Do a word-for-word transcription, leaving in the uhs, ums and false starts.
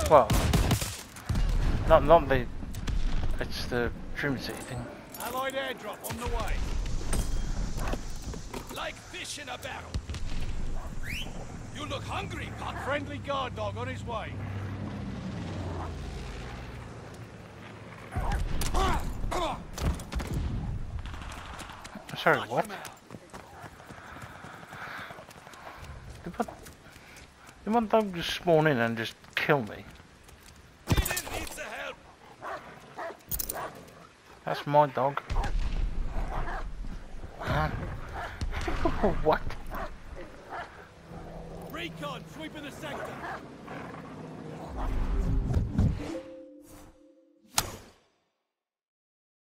Well, not not the. It's the Trim City thing. Allied airdrop on the way. Like fish in a barrel. You look hungry, pup. Friendly guard dog on his way. Sorry, what? Did my, did my dog just spawn in and just kill me? That's my dog. Huh? What? Recon sweeping the sector.